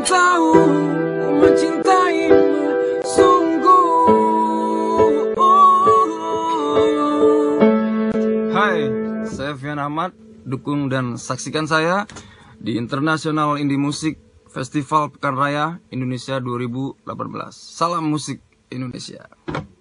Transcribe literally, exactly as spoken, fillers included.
tahu mencintaimu sungguh. Hai, saya Fian Ahmad. Dukung dan saksikan saya di International Indie Music Festival Pekan Raya Indonesia dua ribu delapan belas. Salam musik Indonesia.